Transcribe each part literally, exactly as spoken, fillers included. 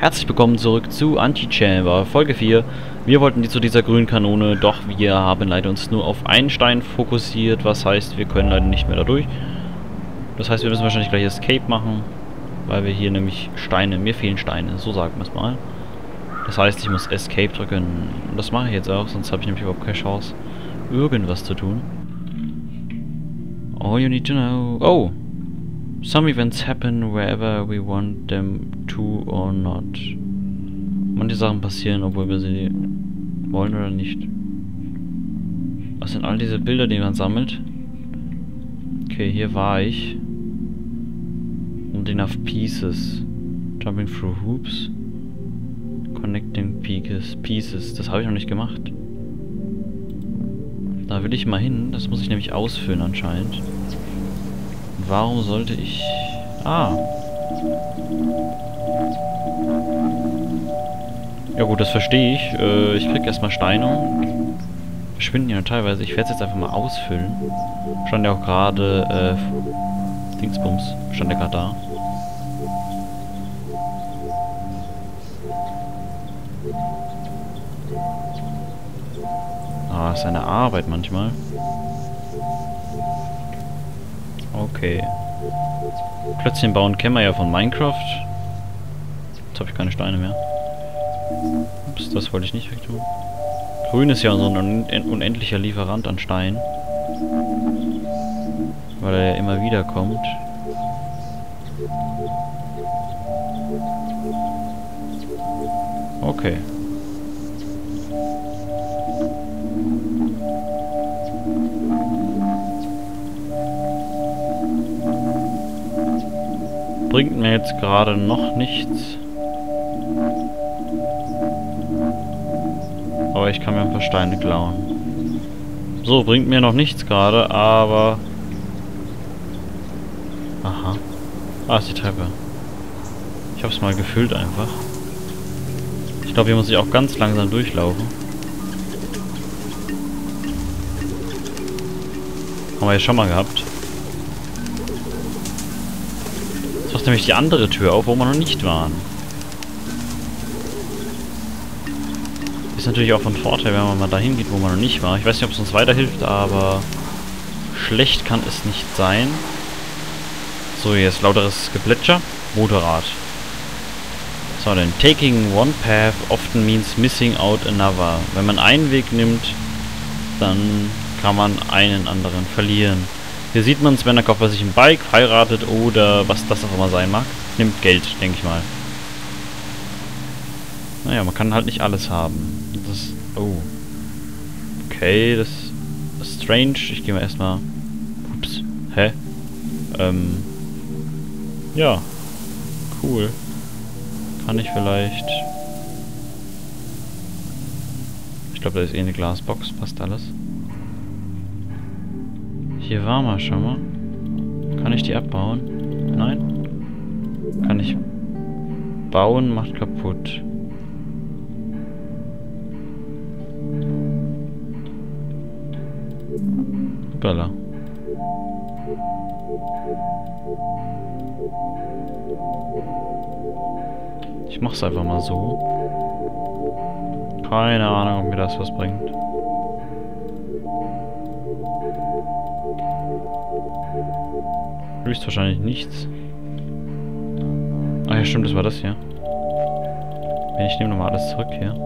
Herzlich willkommen zurück zu Antichamber, Folge vier. Wir wollten die zu dieser grünen Kanone, doch wir haben leider uns nur auf einen Stein fokussiert, was heißt, wir können leider nicht mehr da durch. Das heißt, wir müssen wahrscheinlich gleich Escape machen, weil wir hier nämlich Steine, mir fehlen Steine, so sagen wir es mal. Das heißt, ich muss Escape drücken. Und das mache ich jetzt auch, sonst habe ich nämlich überhaupt keine Chance, irgendwas zu tun. All you need to know... Oh! Some events happen wherever we want them to or not. Manche Sachen passieren, obwohl wir sie wollen oder nicht. Was sind all diese Bilder, die man sammelt? Okay, hier war ich. Und enough pieces. Jumping through hoops. Connecting pieces. Pieces. Das habe ich noch nicht gemacht. Da will ich mal hin. Das muss ich nämlich ausfüllen anscheinend. Warum sollte ich... Ah. Ja gut, das verstehe ich. Äh, ich krieg erstmal Steine. Verschwinden ja teilweise. Ich werde es jetzt einfach mal ausfüllen. Stand ja auch gerade... Äh, Dingsbums. Stand ja gerade da. Ah, ist eine Arbeit manchmal. Okay. Plötzlich bauen kennen wir ja von Minecraft. Jetzt habe ich keine Steine mehr. Ups, das wollte ich nicht wegtun. Grün ist ja so ein unendlicher Lieferant an Stein. Weil er ja immer wieder kommt. Okay. Bringt mir jetzt gerade noch nichts. Aber ich kann mir ein paar Steine klauen. So, bringt mir noch nichts gerade, aber... Aha. Ah, ist die Treppe. Ich hab's mal gefüllt einfach. Ich glaube, hier muss ich auch ganz langsam durchlaufen. Haben wir ja schon mal gehabt. Jetzt macht nämlich die andere Tür auf, wo wir noch nicht waren. Ist natürlich auch von Vorteil, wenn man mal dahin geht, wo man noch nicht war. Ich weiß nicht, ob es uns weiterhilft, aber schlecht kann es nicht sein. So, jetzt lauteres Geplätscher. Motorrad. So, denn taking one path often means missing out another. Wenn man einen Weg nimmt, dann kann man einen anderen verlieren. Hier sieht man es, wenn der Kopf sich ein Bike heiratet oder was das auch immer sein mag. Nimmt Geld, denke ich mal. Naja, man kann halt nicht alles haben. Das ist... Oh. Okay, das ist strange. Ich gehe mal erstmal... Ups. Hä? Ähm... Ja. Cool. Kann ich vielleicht... Ich glaube, da ist eh eine Glasbox. Passt alles. Hier waren wir schon mal. Kann ich die abbauen? Nein? Kann ich... Bauen macht kaputt. Bella. Ich mach's einfach mal so. Keine Ahnung, ob mir das was bringt. Höchstwahrscheinlich nichts. Ah ja, stimmt, das war das hier. Ich nehme nochmal alles zurück hier.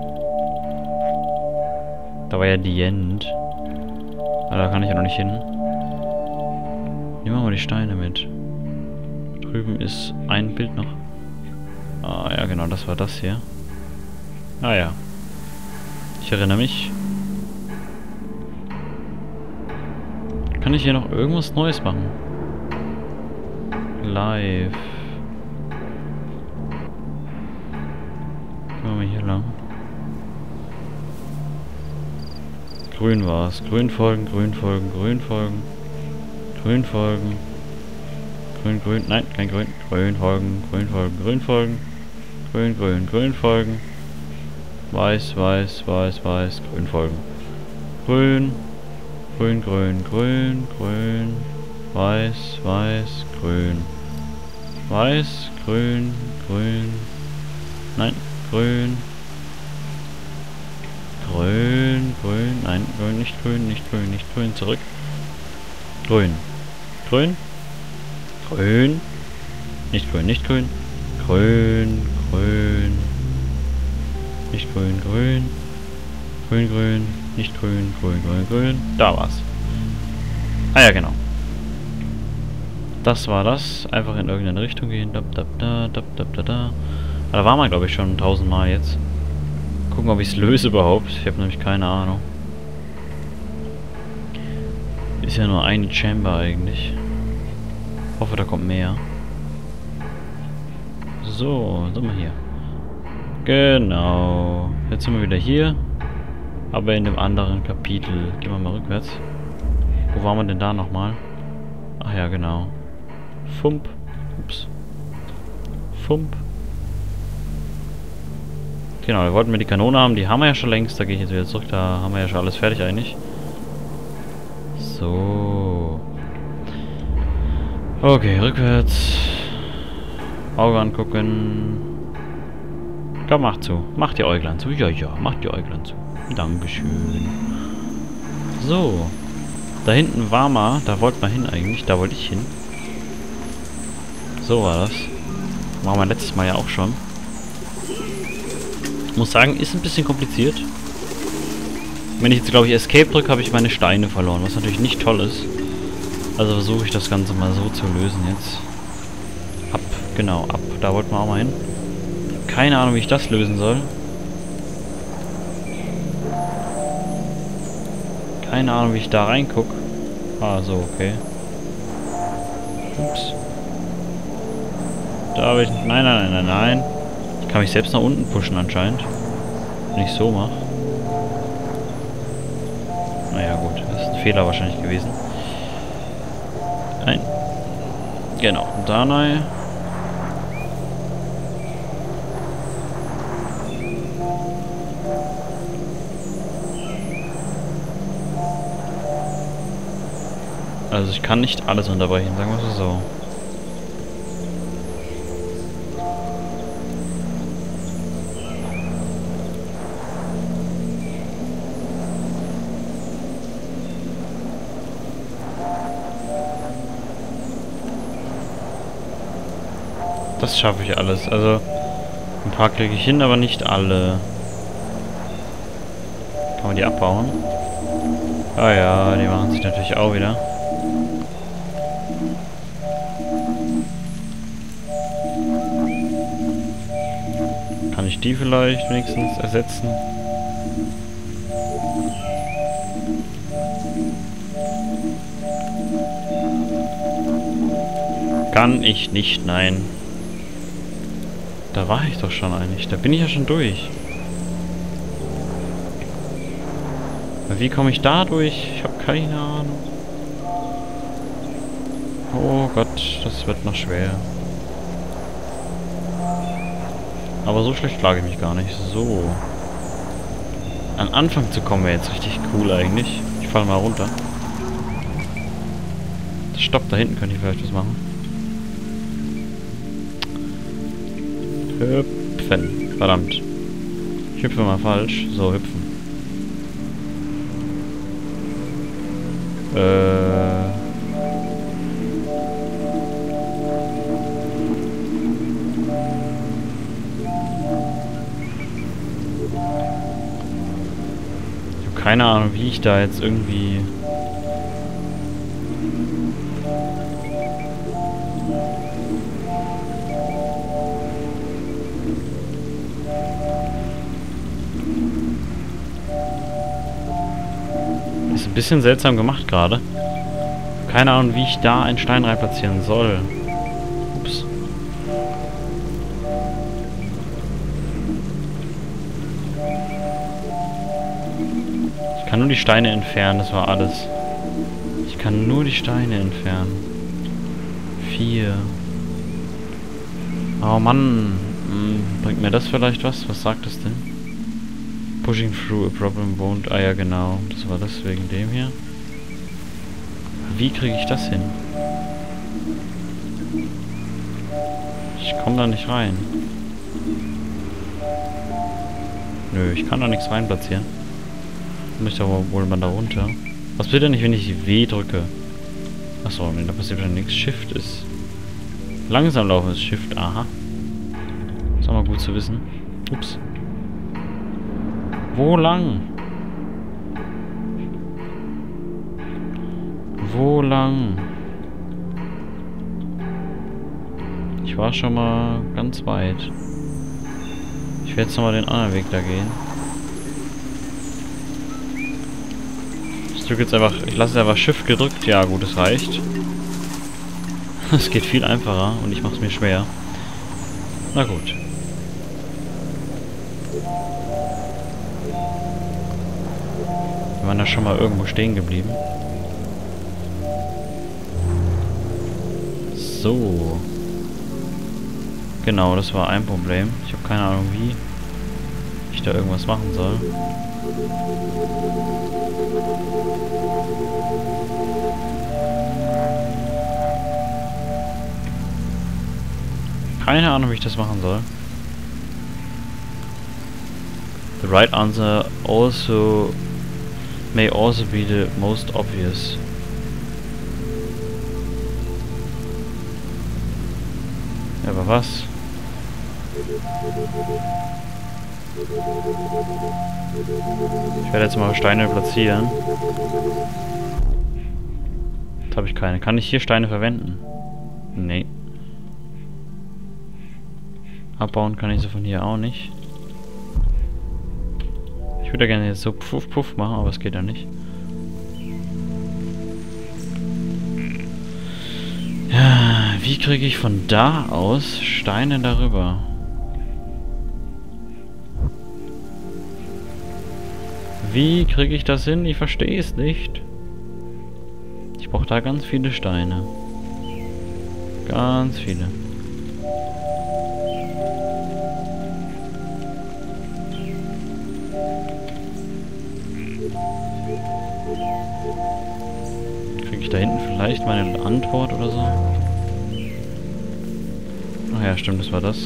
Da war ja die End. Ah, da kann ich ja noch nicht hin. Nehmen wir mal die Steine mit. Drüben ist ein Bild noch. Ah ja, genau, das war das hier. Ah ja. Ich erinnere mich. Kann ich hier noch irgendwas Neues machen? Live. Gehen wir mal hier lang. Grün war's. Grün folgen, grün folgen, grün folgen. Grün folgen. Grün, grün. Nein, kein grün. Grün folgen, grün folgen, grün folgen. Grün, grün, grün folgen. Weiß, weiß, weiß, weiß. Grün folgen. Grün. Grün, grün, grün, grün. Weiß, weiß, grün. Weiß, grün, grün. Nein, grün. Grün, grün, nein, grün, nicht grün, nicht grün, nicht grün, zurück. Grün. Grün. Grün. Nicht grün, nicht grün. Grün, grün. Nicht grün, grün. Grün, grün, nicht grün, grün, grün, grün. Da war's. Ah ja, genau. Das war das. Einfach in irgendeine Richtung gehen. Da, da, da, da, da, da, da. Da war man, glaube ich, schon tausendmal jetzt. Gucken, ob ich es löse überhaupt. Ich habe nämlich keine Ahnung. Ist ja nur eine Chamber eigentlich. Hoffe, da kommt mehr. So, sind wir hier. Genau. Jetzt sind wir wieder hier. Aber in dem anderen Kapitel. Gehen wir mal rückwärts. Wo waren wir denn da nochmal? Ach ja, genau. Fump. Ups. Fump. Genau, wir wollten wir die Kanone haben. Die haben wir ja schon längst. Da gehe ich jetzt wieder zurück. Da haben wir ja schon alles fertig eigentlich. So. Okay, rückwärts. Auge angucken. Komm, mach zu. Mach die Äuglein zu. Ja, ja, mach die Äuglein zu. Dankeschön. So. Da hinten war mal. Da wollten wir hin eigentlich. Da wollte ich hin. So war das. War mein letztes Mal ja auch schon. Ich muss sagen, ist ein bisschen kompliziert. Wenn ich jetzt, glaube ich, Escape drücke, habe ich meine Steine verloren. Was natürlich nicht toll ist. Also versuche ich das Ganze mal so zu lösen jetzt. Ab. Genau, ab. Da wollten wir auch mal hin. Keine Ahnung, wie ich das lösen soll. Keine Ahnung, wie ich da reinguck. Ah, so, okay. Ups. Da habe ich... Nein, nein, nein, nein, nein. Ich kann mich selbst nach unten pushen anscheinend. Wenn ich so mache. Naja, gut. Das ist ein Fehler wahrscheinlich gewesen. Nein. Genau. Da rein. Also ich kann nicht alles unterbrechen, sagen wir es so. Das schaffe ich alles. Also ein paar kriege ich hin, aber nicht alle. Kann man die abbauen? Ah ja, die machen sich natürlich auch wieder. Kann ich die vielleicht wenigstens ersetzen? Kann ich nicht, nein. Da war ich doch schon eigentlich. Da bin ich ja schon durch. Aber wie komme ich da durch? Ich habe keine Ahnung. Oh Gott, das wird noch schwer. Aber so schlecht schlage ich mich gar nicht. So. An Anfang zu kommen wäre jetzt richtig cool eigentlich. Ich falle mal runter. Stopp, da hinten könnte ich vielleicht was machen. Hüpfen. Verdammt. Ich hüpfe mal falsch. So, hüpfen. Äh... Ich habe keine Ahnung, wie ich da jetzt irgendwie... Ist ein bisschen seltsam gemacht gerade. Keine Ahnung, wie ich da einen Stein rein platzieren soll. Ups. Ich kann nur die Steine entfernen, das war alles. Ich kann nur die Steine entfernen. Vier. Oh Mann. Hm, bringt mir das vielleicht was? Was sagt es denn? Pushing through a problem won't... Ah ja, genau. Das war das wegen dem hier. Wie kriege ich das hin? Ich komme da nicht rein. Nö, ich kann da nichts rein platzieren. Muss ich da wohl mal da runter. Was passiert denn nicht, wenn ich W drücke? Achso, nee, da passiert ja nichts. Shift ist... Langsam laufen ist Shift, aha. Ist auch mal gut zu wissen. Ups. Wo lang? Wo lang? Ich war schon mal ganz weit. Ich werde jetzt nochmal den anderen Weg da gehen. Ich drücke jetzt einfach... Ich lasse einfach Shift gedrückt. Ja gut, es reicht. Es geht viel einfacher und ich mache es mir schwer. Na gut. Wir waren da schon mal irgendwo stehen geblieben. So. Genau, das war ein Problem. Ich habe keine Ahnung, wie ich da irgendwas machen soll. Keine Ahnung, wie ich das machen soll. The right answer also may also be the most obvious. Ja, aber was? Ich werde jetzt mal Steine platzieren. Jetzt habe ich keine. Kann ich hier Steine verwenden? Nee. Abbauen kann ich sie von hier auch nicht. Ich würde gerne jetzt so puff puff machen, aber es geht ja nicht. Ja, wie kriege ich von da aus Steine darüber? Wie kriege ich das hin? Ich verstehe es nicht. Ich brauche da ganz viele Steine. Ganz viele. Kriege ich da hinten vielleicht meine Antwort oder so? Ach ja, stimmt, das war das.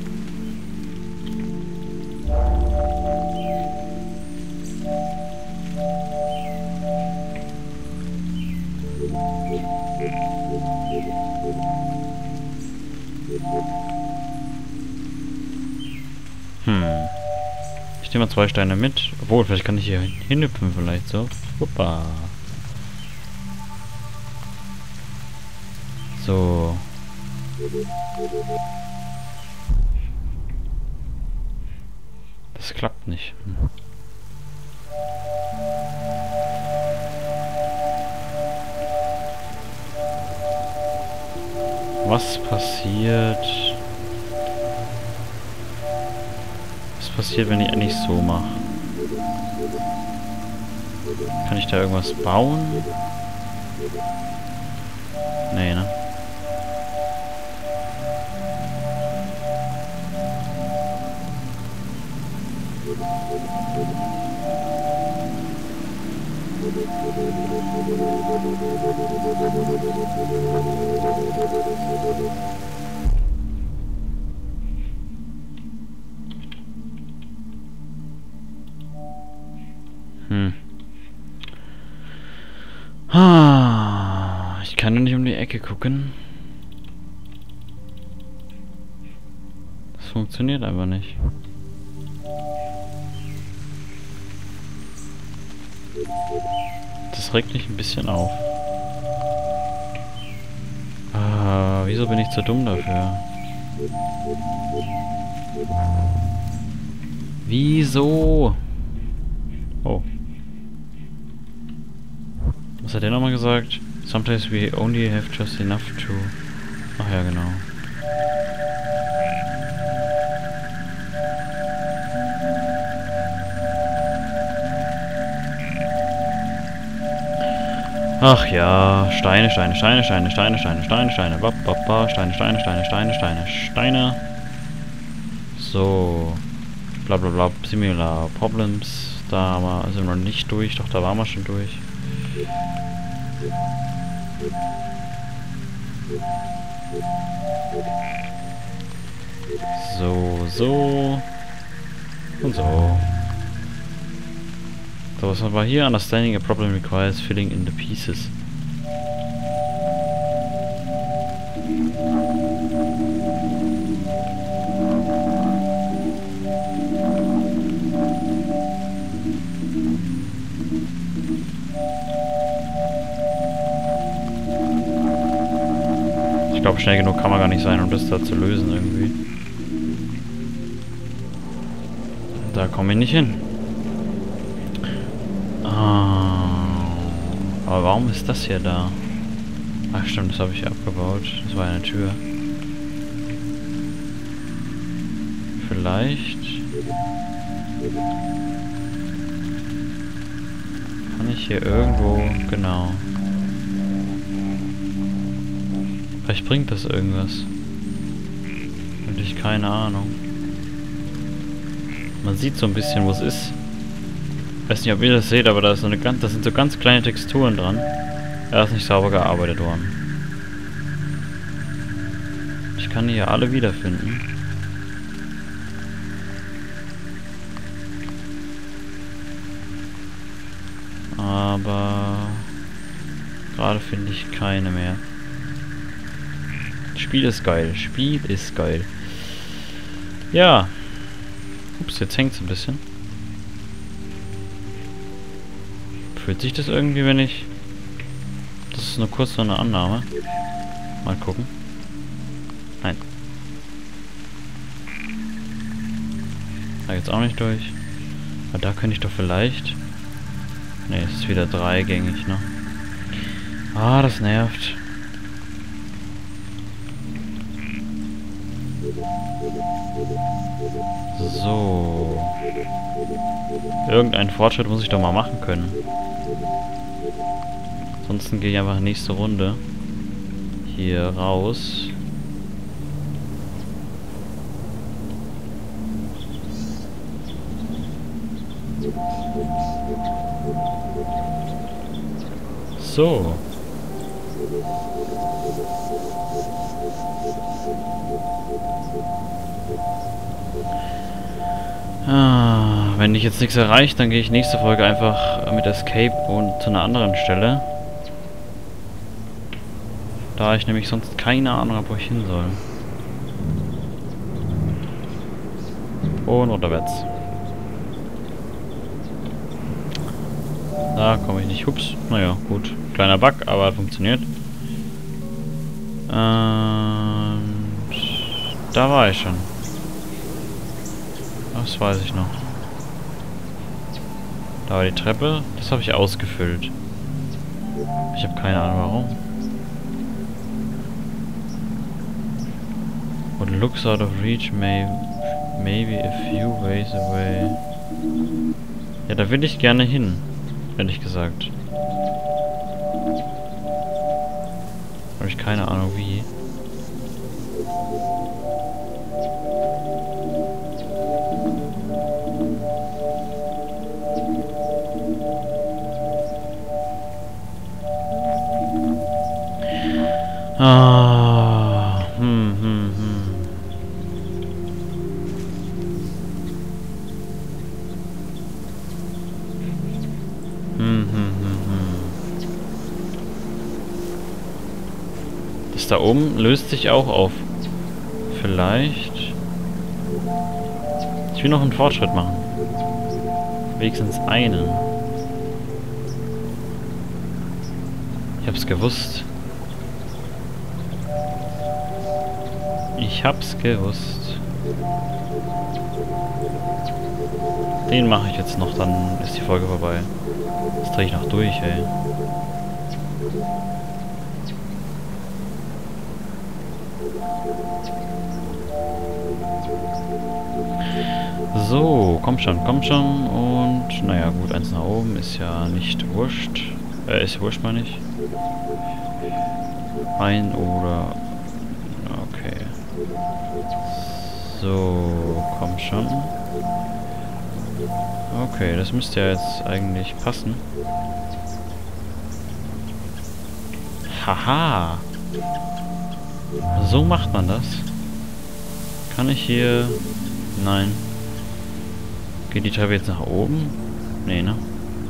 Hm. Ich nehme mal zwei Steine mit. Obwohl, vielleicht kann ich hier hinhüpfen vielleicht so. Hoppa. So. Das klappt nicht. Hm. Was passiert? Was passiert, wenn ich eigentlich so mache? Kann ich da irgendwas bauen? Nee, ne? Hm. Ah, ich kann nur nicht um die Ecke gucken. Das funktioniert einfach nicht. Das regt mich ein bisschen auf. Ah, wieso bin ich zu dumm dafür? Wieso? Oh. Was hat der nochmal gesagt? Sometimes we only have just enough to... Ach ja, genau. Ach ja, Steine, Steine, Steine, Steine, Steine, Steine, Steine, Steine, bap, bap, bap, Steine, Steine, Steine, Steine, Steine, Steine. So. Blablabla, similar problems. Da haben wir, sind wir noch nicht durch, doch da waren wir schon durch. So, so. Und so. So, was haben wir hier? Understanding a problem requires filling in the pieces. Ich glaube, schnell genug kann man gar nicht sein, um das da zu lösen irgendwie. Da komme ich nicht hin. Ah, aber warum ist das hier da? Ach stimmt, das habe ich abgebaut. Das war eine Tür. Vielleicht kann ich hier irgendwo... Genau. Vielleicht bringt das irgendwas. Wirklich keine Ahnung. Man sieht so ein bisschen, wo es ist. Ich weiß nicht, ob ihr das seht, aber da ist so eine ganz, das sind so ganz kleine Texturen dran. Er ist nicht sauber gearbeitet worden. Ich kann die hier alle wiederfinden. Aber gerade finde ich keine mehr. Spiel ist geil. Spiel ist geil. Ja. Ups, jetzt hängt es ein bisschen. Fühlt sich das irgendwie, wenn ich... Das ist nur kurz so eine Annahme. Mal gucken. Nein. Da geht's auch nicht durch. Aber da könnte ich doch vielleicht... Ne, es ist wieder dreigängig, ne? Ah, das nervt. So. Irgendeinen Fortschritt muss ich doch mal machen können. Ansonsten gehe ich einfach nächste Runde hier raus. So. Ah, wenn ich jetzt nichts erreicht, dann gehe ich nächste Folge einfach mit Escape und zu einer anderen Stelle. Da ich nämlich sonst keine Ahnung habe, wo ich hin soll. Und unterwärts. Da komme ich nicht. Hups. Naja, gut. Kleiner Bug, aber funktioniert. Und da war ich schon. Das weiß ich noch. Da war die Treppe. Das habe ich ausgefüllt. Ich habe keine Ahnung warum. What looks out of reach may maybe a few ways away. Ja, da will ich gerne hin. Ehrlich gesagt. Habe ich keine Ahnung wie. Ah, hm, hm, hm. Hm, hm, hm, hm. Das da oben löst sich auch auf. Vielleicht. Ich will noch einen Fortschritt machen. Wenigstens einen. Ich hab's gewusst. Ich hab's gewusst. Den mache ich jetzt noch, dann ist die Folge vorbei. Das drehe ich noch durch, ey. So, komm schon, komm schon. Und, naja, gut, eins nach oben ist ja nicht wurscht. Äh, ist wurscht, meine ich. Ein oder... Okay. So, komm schon. Okay, das müsste ja jetzt eigentlich passen. Haha! So macht man das. Kann ich hier... Nein. Geht die Treppe jetzt nach oben? Nee, ne?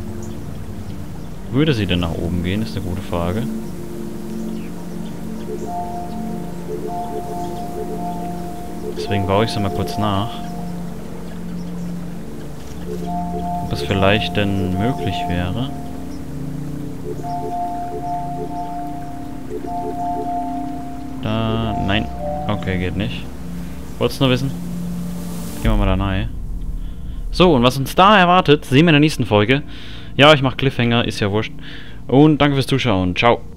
Würde sie denn nach oben gehen, ist eine gute Frage. Deswegen baue ich sie mal kurz nach. Ob es vielleicht denn möglich wäre. Da... Nein. Okay, geht nicht. Wollt's nur wissen? Gehen wir mal da nahe. So, und was uns da erwartet, sehen wir in der nächsten Folge. Ja, ich mach Cliffhanger, ist ja wurscht. Und danke fürs Zuschauen. Ciao.